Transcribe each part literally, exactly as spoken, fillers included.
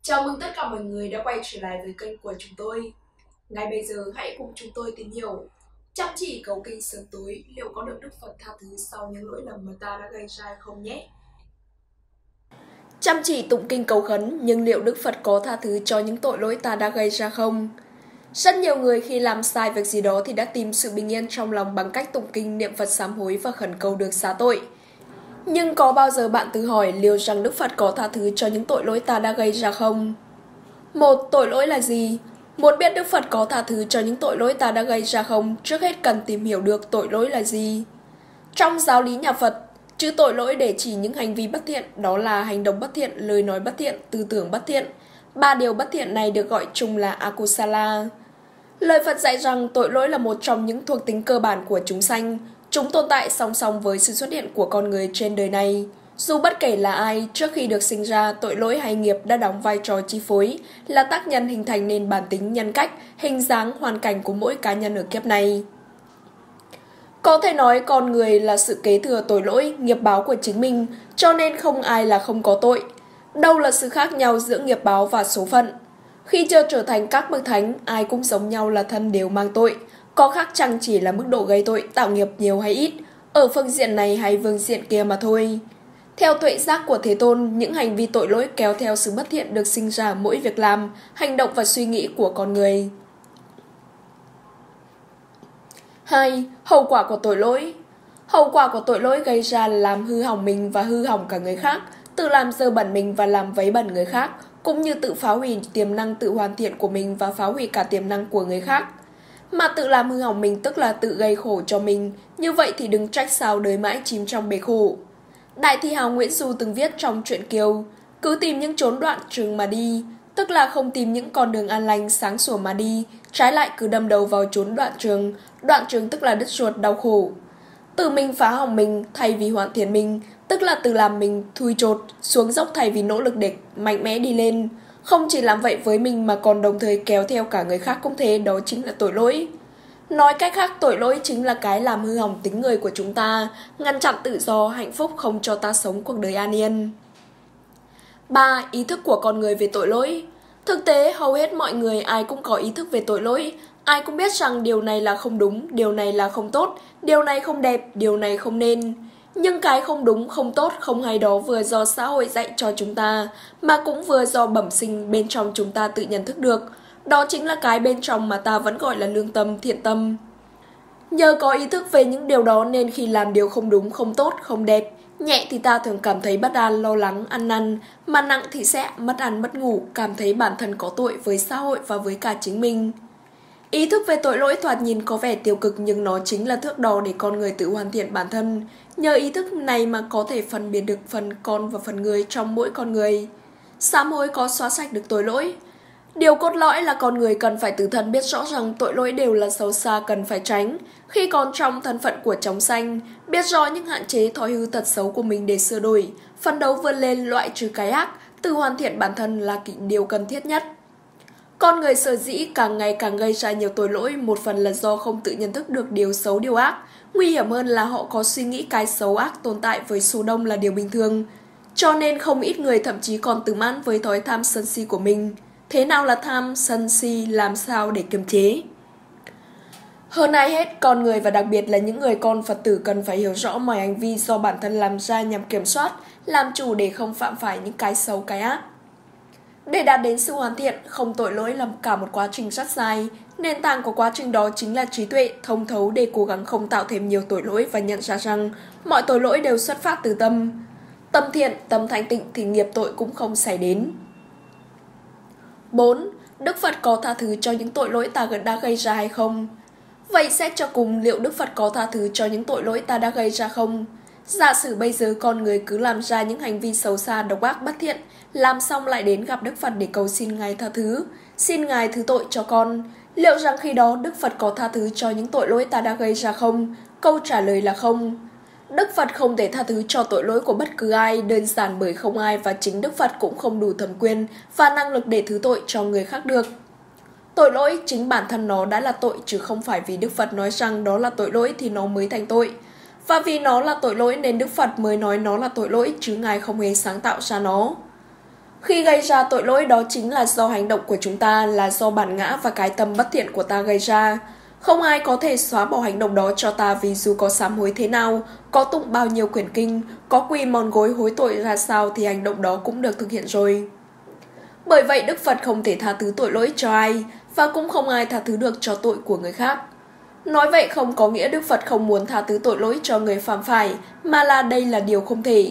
Chào mừng tất cả mọi người đã quay trở lại với kênh của chúng tôi. Ngay bây giờ hãy cùng chúng tôi tìm hiểu chăm chỉ cầu kinh sớm tối liệu có được Đức Phật tha thứ sau những lỗi lầm mà ta đã gây ra không nhé. Chăm chỉ tụng kinh cầu khấn nhưng liệu Đức Phật có tha thứ cho những tội lỗi ta đã gây ra không? Rất nhiều người khi làm sai việc gì đó thì đã tìm sự bình yên trong lòng bằng cách tụng kinh, niệm Phật sám hối và khẩn cầu được xá tội. Nhưng có bao giờ bạn tự hỏi liệu rằng Đức Phật có tha thứ cho những tội lỗi ta đã gây ra không? Một, tội lỗi là gì? Muốn biết Đức Phật có tha thứ cho những tội lỗi ta đã gây ra không, trước hết cần tìm hiểu được tội lỗi là gì. Trong giáo lý nhà Phật, chữ tội lỗi để chỉ những hành vi bất thiện, đó là hành động bất thiện, lời nói bất thiện, tư tưởng bất thiện. Ba điều bất thiện này được gọi chung là akusala. Lời Phật dạy rằng tội lỗi là một trong những thuộc tính cơ bản của chúng sanh. Chúng tồn tại song song với sự xuất hiện của con người trên đời này. Dù bất kể là ai, trước khi được sinh ra, tội lỗi hay nghiệp đã đóng vai trò chi phối, là tác nhân hình thành nên bản tính, nhân cách, hình dáng, hoàn cảnh của mỗi cá nhân ở kiếp này. Có thể nói con người là sự kế thừa tội lỗi, nghiệp báo của chính mình, cho nên không ai là không có tội. Đâu là sự khác nhau giữa nghiệp báo và số phận? Khi chưa trở thành các bậc thánh, ai cũng giống nhau là thân đều mang tội. Có khác chăng chỉ là mức độ gây tội, tạo nghiệp nhiều hay ít, ở phương diện này hay phương diện kia mà thôi. Theo tuệ giác của Thế Tôn, những hành vi tội lỗi kéo theo sự bất thiện được sinh ra mỗi việc làm, hành động và suy nghĩ của con người. hai. Hậu quả của tội lỗi. Hậu quả của tội lỗi gây ra là làm hư hỏng mình và hư hỏng cả người khác, tự làm dơ bẩn mình và làm vấy bẩn người khác, cũng như tự phá hủy tiềm năng tự hoàn thiện của mình và phá hủy cả tiềm năng của người khác. Mà tự làm hư hỏng mình tức là tự gây khổ cho mình, như vậy thì đừng trách sao đời mãi chìm trong bể khổ. Đại thi hào Nguyễn Du từng viết trong truyện Kiều, cứ tìm những chốn đoạn trường mà đi, tức là không tìm những con đường an lành sáng sủa mà đi, trái lại cứ đâm đầu vào chốn đoạn trường, đoạn trường tức là đứt ruột đau khổ. Tự mình phá hỏng mình thay vì hoàn thiện mình, tức là tự làm mình thui chột, xuống dốc thay vì nỗ lực để mạnh mẽ đi lên. Không chỉ làm vậy với mình mà còn đồng thời kéo theo cả người khác cũng thế, đó chính là tội lỗi. Nói cách khác, tội lỗi chính là cái làm hư hỏng tính người của chúng ta, ngăn chặn tự do, hạnh phúc, không cho ta sống cuộc đời an yên. ba. Ý thức của con người về tội lỗi. Thực tế, hầu hết mọi người ai cũng có ý thức về tội lỗi. Ai cũng biết rằng điều này là không đúng, điều này là không tốt, điều này không đẹp, điều này không nên. Nhưng cái không đúng, không tốt, không hay đó vừa do xã hội dạy cho chúng ta, mà cũng vừa do bẩm sinh bên trong chúng ta tự nhận thức được. Đó chính là cái bên trong mà ta vẫn gọi là lương tâm, thiện tâm. Nhờ có ý thức về những điều đó nên khi làm điều không đúng, không tốt, không đẹp, nhẹ thì ta thường cảm thấy bất an, lo lắng, ăn năn, mà nặng thì sẽ mất ăn, mất ngủ, cảm thấy bản thân có tội với xã hội và với cả chính mình. Ý thức về tội lỗi thoạt nhìn có vẻ tiêu cực nhưng nó chính là thước đo để con người tự hoàn thiện bản thân. Nhờ ý thức này mà có thể phân biệt được phần con và phần người trong mỗi con người. Sám hối có xóa sạch được tội lỗi. Điều cốt lõi là con người cần phải tự thân biết rõ rằng tội lỗi đều là xấu xa cần phải tránh. Khi còn trong thân phận của chúng sanh, biết rõ những hạn chế thói hư tật xấu của mình để sửa đổi, phấn đấu vươn lên loại trừ cái ác, tự hoàn thiện bản thân là điều cần thiết nhất. Con người sở dĩ càng ngày càng gây ra nhiều tội lỗi, một phần là do không tự nhận thức được điều xấu điều ác. Nguy hiểm hơn là họ có suy nghĩ cái xấu ác tồn tại với số đông là điều bình thường. Cho nên không ít người thậm chí còn tự mãn với thói tham sân si của mình. Thế nào là tham, sân si, làm sao để kiềm chế? Hơn ai hết, con người và đặc biệt là những người con Phật tử cần phải hiểu rõ mọi hành vi do bản thân làm ra nhằm kiểm soát, làm chủ để không phạm phải những cái xấu cái ác. Để đạt đến sự hoàn thiện, không tội lỗi là cả một quá trình rất dài. Nền tảng của quá trình đó chính là trí tuệ, thông thấu để cố gắng không tạo thêm nhiều tội lỗi và nhận ra rằng mọi tội lỗi đều xuất phát từ tâm. Tâm thiện, tâm thanh tịnh thì nghiệp tội cũng không xảy đến. bốn. Đức Phật có tha thứ cho những tội lỗi ta đã gây ra hay không? Vậy xét cho cùng liệu Đức Phật có tha thứ cho những tội lỗi ta đã gây ra không? Giả sử bây giờ con người cứ làm ra những hành vi xấu xa, độc ác, bất thiện, làm xong lại đến gặp Đức Phật để cầu xin Ngài tha thứ, xin Ngài thứ tội cho con. Liệu rằng khi đó Đức Phật có tha thứ cho những tội lỗi ta đã gây ra không? Câu trả lời là không. Đức Phật không thể tha thứ cho tội lỗi của bất cứ ai, đơn giản bởi không ai và chính Đức Phật cũng không đủ thẩm quyền và năng lực để thứ tội cho người khác được. Tội lỗi chính bản thân nó đã là tội chứ không phải vì Đức Phật nói rằng đó là tội lỗi thì nó mới thành tội. Và vì nó là tội lỗi nên Đức Phật mới nói nó là tội lỗi chứ Ngài không hề sáng tạo ra nó. Khi gây ra tội lỗi đó chính là do hành động của chúng ta, là do bản ngã và cái tâm bất thiện của ta gây ra. Không ai có thể xóa bỏ hành động đó cho ta, vì dù có sám hối thế nào, có tụng bao nhiêu quyển kinh, có quỳ mòn gối hối tội ra sao thì hành động đó cũng được thực hiện rồi. Bởi vậy Đức Phật không thể tha thứ tội lỗi cho ai, và cũng không ai tha thứ được cho tội của người khác. Nói vậy không có nghĩa Đức Phật không muốn tha thứ tội lỗi cho người phạm phải, mà là đây là điều không thể.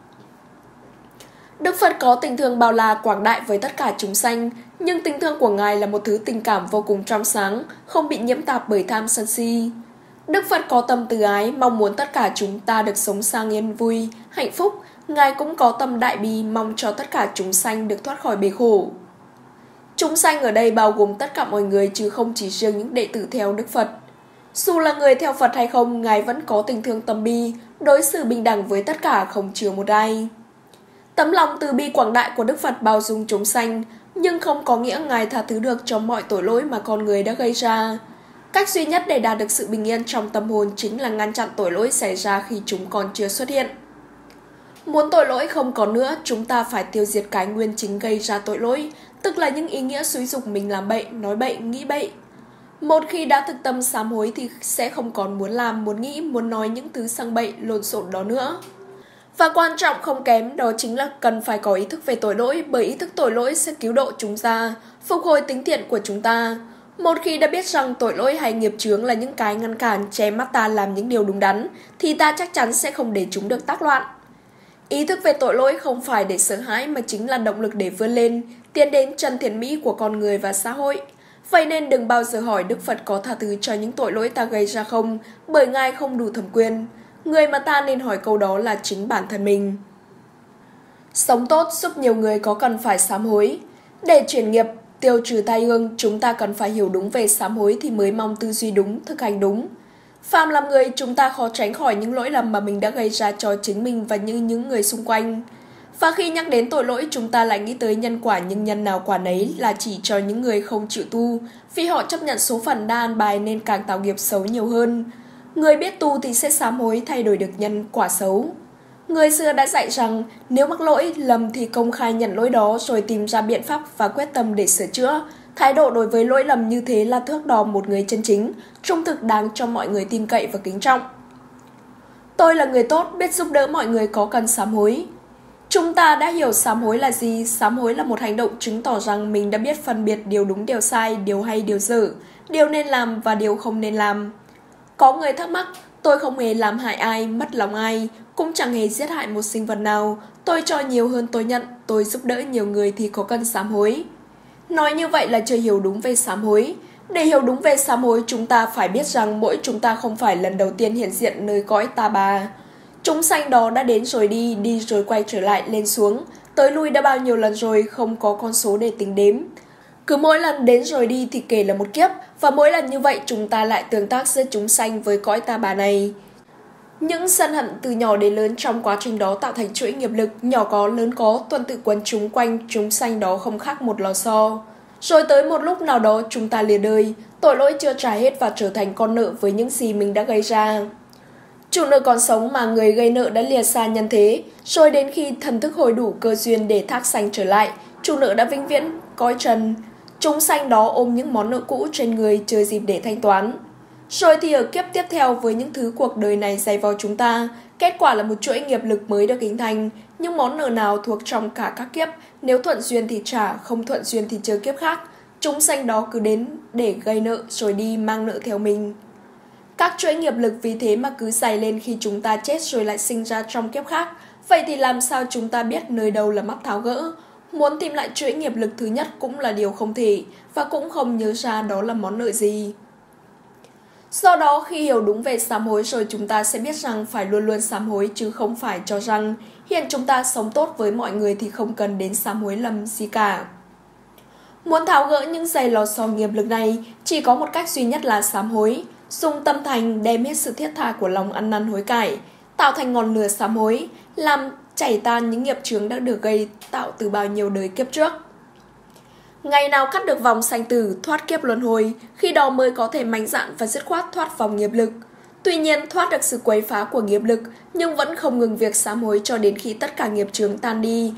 Đức Phật có tình thương bao la quảng đại với tất cả chúng sanh, nhưng tình thương của Ngài là một thứ tình cảm vô cùng trong sáng, không bị nhiễm tạp bởi tham sân si. Đức Phật có tâm từ ái, mong muốn tất cả chúng ta được sống sang yên vui, hạnh phúc. Ngài cũng có tâm đại bi, mong cho tất cả chúng sanh được thoát khỏi bể khổ. Chúng sanh ở đây bao gồm tất cả mọi người, chứ không chỉ riêng những đệ tử theo Đức Phật. Dù là người theo Phật hay không, Ngài vẫn có tình thương tâm bi, đối xử bình đẳng với tất cả, không chừa một ai. Tấm lòng từ bi quảng đại của Đức Phật bao dung chúng sanh, nhưng không có nghĩa Ngài tha thứ được cho mọi tội lỗi mà con người đã gây ra. Cách duy nhất để đạt được sự bình yên trong tâm hồn chính là ngăn chặn tội lỗi xảy ra khi chúng còn chưa xuất hiện. Muốn tội lỗi không còn nữa, chúng ta phải tiêu diệt cái nguyên chính gây ra tội lỗi, tức là những ý nghĩa xúi dục mình làm bậy, nói bậy, nghĩ bậy. Một khi đã thực tâm sám hối thì sẽ không còn muốn làm, muốn nghĩ, muốn nói những thứ sang bậy, lộn xộn đó nữa. Và quan trọng không kém đó chính là cần phải có ý thức về tội lỗi, bởi ý thức tội lỗi sẽ cứu độ chúng ta, phục hồi tính thiện của chúng ta. Một khi đã biết rằng tội lỗi hay nghiệp chướng là những cái ngăn cản che mắt ta làm những điều đúng đắn, thì ta chắc chắn sẽ không để chúng được tác loạn. Ý thức về tội lỗi không phải để sợ hãi mà chính là động lực để vươn lên, tiến đến chân thiện mỹ của con người và xã hội. Vậy nên đừng bao giờ hỏi Đức Phật có tha thứ cho những tội lỗi ta gây ra không, bởi Ngài không đủ thẩm quyền. Người mà ta nên hỏi câu đó là chính bản thân mình. Sống tốt giúp nhiều người có cần phải sám hối. Để chuyển nghiệp, tiêu trừ tai ương, chúng ta cần phải hiểu đúng về sám hối thì mới mong tư duy đúng, thực hành đúng. Phàm làm người, chúng ta khó tránh khỏi những lỗi lầm mà mình đã gây ra cho chính mình và những, những người xung quanh. Và khi nhắc đến tội lỗi, chúng ta lại nghĩ tới nhân quả, nhưng nhân nào quả nấy là chỉ cho những người không chịu tu, vì họ chấp nhận số phận đã an bài nên càng tạo nghiệp xấu nhiều hơn. Người biết tu thì sẽ sám hối thay đổi được nhân quả xấu. Người xưa đã dạy rằng nếu mắc lỗi lầm thì công khai nhận lỗi đó rồi tìm ra biện pháp và quyết tâm để sửa chữa. Thái độ đối với lỗi lầm như thế là thước đo một người chân chính, trung thực, đáng cho mọi người tin cậy và kính trọng. Tôi là người tốt, biết giúp đỡ mọi người có cần sám hối. Chúng ta đã hiểu sám hối là gì. Sám hối là một hành động chứng tỏ rằng mình đã biết phân biệt điều đúng điều sai, điều hay điều dở, điều nên làm và điều không nên làm. Có người thắc mắc, tôi không hề làm hại ai, mất lòng ai, cũng chẳng hề giết hại một sinh vật nào. Tôi cho nhiều hơn tôi nhận, tôi giúp đỡ nhiều người thì có cần sám hối. Nói như vậy là chưa hiểu đúng về sám hối. Để hiểu đúng về sám hối, chúng ta phải biết rằng mỗi chúng ta không phải lần đầu tiên hiện diện nơi cõi ta bà. Chúng sanh đó đã đến rồi đi, đi rồi quay trở lại, lên xuống, tới lui đã bao nhiêu lần rồi, không có con số để tính đếm. Cứ mỗi lần đến rồi đi thì kể là một kiếp, và mỗi lần như vậy chúng ta lại tương tác giữa chúng sanh với cõi ta bà này. Những sân hận từ nhỏ đến lớn trong quá trình đó tạo thành chuỗi nghiệp lực, nhỏ có lớn có, tuần tự quấn chúng quanh chúng sanh đó không khác một lò xo. Rồi tới một lúc nào đó chúng ta lìa đời, tội lỗi chưa trả hết và trở thành con nợ với những gì mình đã gây ra. Chủ nợ còn sống mà người gây nợ đã lìa xa nhân thế, rồi đến khi thần thức hồi đủ cơ duyên để thác sanh trở lại, chủ nợ đã vĩnh viễn cõi trần. Chúng sanh đó ôm những món nợ cũ trên người chờ dịp để thanh toán. Rồi thì ở kiếp tiếp theo với những thứ cuộc đời này dày vào chúng ta, kết quả là một chuỗi nghiệp lực mới được hình thành. Những món nợ nào thuộc trong cả các kiếp, nếu thuận duyên thì trả, không thuận duyên thì chờ kiếp khác. Chúng sanh đó cứ đến để gây nợ rồi đi mang nợ theo mình. Các chuỗi nghiệp lực vì thế mà cứ dày lên, khi chúng ta chết rồi lại sinh ra trong kiếp khác. Vậy thì làm sao chúng ta biết nơi đâu là mắc tháo gỡ? Muốn tìm lại chuỗi nghiệp lực thứ nhất cũng là điều không thể, và cũng không nhớ ra đó là món nợ gì. Do đó khi hiểu đúng về sám hối rồi, chúng ta sẽ biết rằng phải luôn luôn sám hối, chứ không phải cho rằng hiện chúng ta sống tốt với mọi người thì không cần đến sám hối lầm gì cả. Muốn tháo gỡ những dây lò xò nghiệp lực này, chỉ có một cách duy nhất là sám hối. Dùng tâm thành đem hết sự thiết tha của lòng ăn năn hối cải, tạo thành ngọn lửa sám hối, làm chảy tan những nghiệp chướng đã được gây tạo từ bao nhiêu đời kiếp trước. Ngày nào cắt được vòng sanh tử, thoát kiếp luân hồi, khi đó mới có thể mạnh dạn và dứt khoát thoát vòng nghiệp lực. Tuy nhiên, thoát được sự quấy phá của nghiệp lực, nhưng vẫn không ngừng việc sám hối cho đến khi tất cả nghiệp chướng tan đi,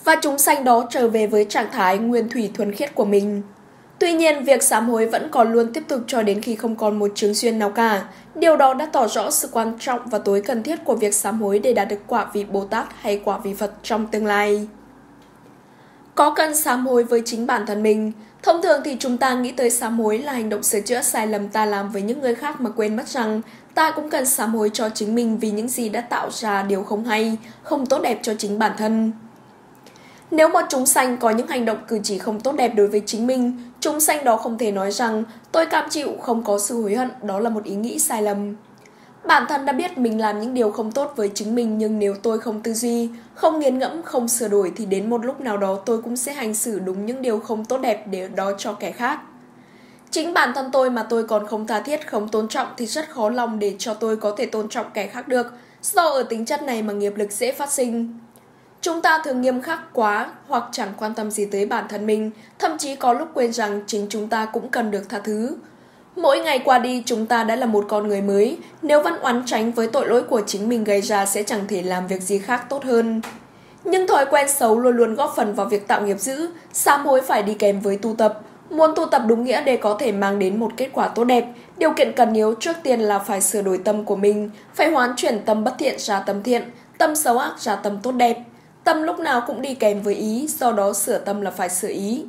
và chúng sanh đó trở về với trạng thái nguyên thủy thuần khiết của mình. Tuy nhiên, việc sám hối vẫn còn luôn tiếp tục cho đến khi không còn một chướng duyên nào cả. Điều đó đã tỏ rõ sự quan trọng và tối cần thiết của việc sám hối để đạt được quả vị Bồ Tát hay quả vị Phật trong tương lai. Có cần sám hối với chính bản thân mình. Thông thường thì chúng ta nghĩ tới sám hối là hành động sửa chữa sai lầm ta làm với những người khác mà quên mất rằng ta cũng cần sám hối cho chính mình vì những gì đã tạo ra điều không hay, không tốt đẹp cho chính bản thân. Nếu một chúng sanh có những hành động cử chỉ không tốt đẹp đối với chính mình, chúng sanh đó không thể nói rằng tôi cam chịu, không có sự hối hận, đó là một ý nghĩ sai lầm. Bản thân đã biết mình làm những điều không tốt với chính mình, nhưng nếu tôi không tư duy, không nghiền ngẫm, không sửa đổi thì đến một lúc nào đó tôi cũng sẽ hành xử đúng những điều không tốt đẹp để đó cho kẻ khác. Chính bản thân tôi mà tôi còn không tha thiết, không tôn trọng thì rất khó lòng để cho tôi có thể tôn trọng kẻ khác được, do ở tính chất này mà nghiệp lực dễ phát sinh. Chúng ta thường nghiêm khắc quá hoặc chẳng quan tâm gì tới bản thân mình, thậm chí có lúc quên rằng chính chúng ta cũng cần được tha thứ. Mỗi ngày qua đi chúng ta đã là một con người mới, nếu vẫn oán tránh với tội lỗi của chính mình gây ra sẽ chẳng thể làm việc gì khác tốt hơn. Nhưng thói quen xấu luôn luôn góp phần vào việc tạo nghiệp dữ, sám hối phải đi kèm với tu tập. Muốn tu tập đúng nghĩa để có thể mang đến một kết quả tốt đẹp, điều kiện cần yếu trước tiên là phải sửa đổi tâm của mình, phải hoán chuyển tâm bất thiện ra tâm thiện, tâm xấu ác ra tâm tốt đẹp. Tâm lúc nào cũng đi kèm với ý, do đó sửa tâm là phải sửa ý.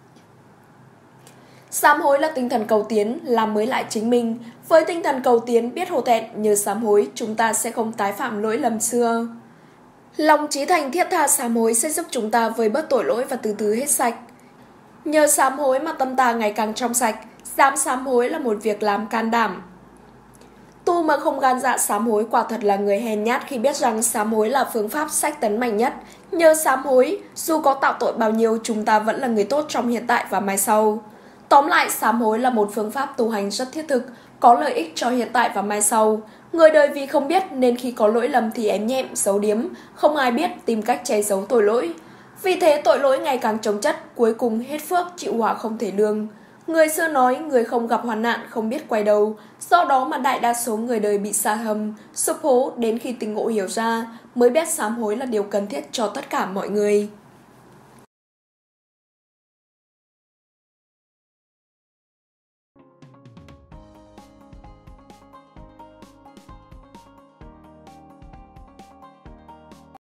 Sám hối là tinh thần cầu tiến, làm mới lại chính mình. Với tinh thần cầu tiến biết hổ thẹn, nhờ sám hối chúng ta sẽ không tái phạm lỗi lầm xưa. Lòng chí thành thiết tha sám hối sẽ giúp chúng ta vơi bớt tội lỗi và từ từ hết sạch. Nhờ sám hối mà tâm ta ngày càng trong sạch, dám sám hối là một việc làm can đảm. Tu mà không gan dạ sám hối quả thật là người hèn nhát khi biết rằng sám hối là phương pháp sách tấn mạnh nhất. Nhờ sám hối, dù có tạo tội bao nhiêu, chúng ta vẫn là người tốt trong hiện tại và mai sau. Tóm lại, sám hối là một phương pháp tu hành rất thiết thực, có lợi ích cho hiện tại và mai sau. Người đời vì không biết nên khi có lỗi lầm thì ém nhẹm, giấu điếm, không ai biết, tìm cách che giấu tội lỗi. Vì thế tội lỗi ngày càng chồng chất, cuối cùng hết phước, chịu họa không thể lường. Người xưa nói người không gặp hoạn nạn không biết quay đầu, do đó mà đại đa số người đời bị sa hầm, sụp hố đến khi tỉnh ngộ hiểu ra mới biết sám hối là điều cần thiết cho tất cả mọi người.